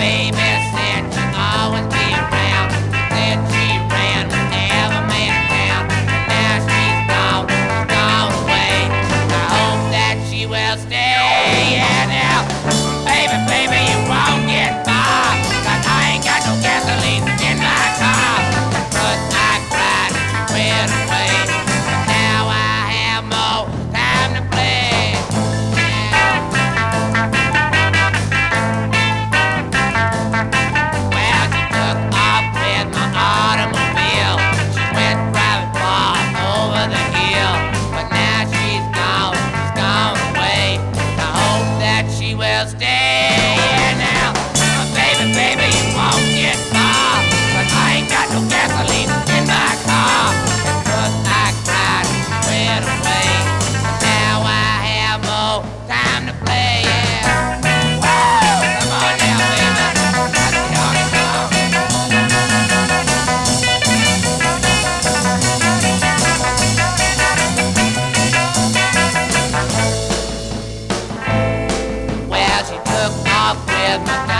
baby said she'd always be around. Said she ran whenever man in town. But now she's gone away. I hope that she will stay. Yeah, now, baby, baby, you won't get far. 'Cause I ain't got no gasoline in my car. First I cried, went away. But now I have more time to play. Well, she took off with my automobile. She went driving far over the hill. But now she's gone away. I hope that she will stay. Yeah, now, baby, baby, you won't get far. 'Cause I ain't got no gasoline in my car. First I cried, went away. But now I have more time to play. Yeah. Whoa, come on now, baby. That's the honky tonk. Well, she took off with my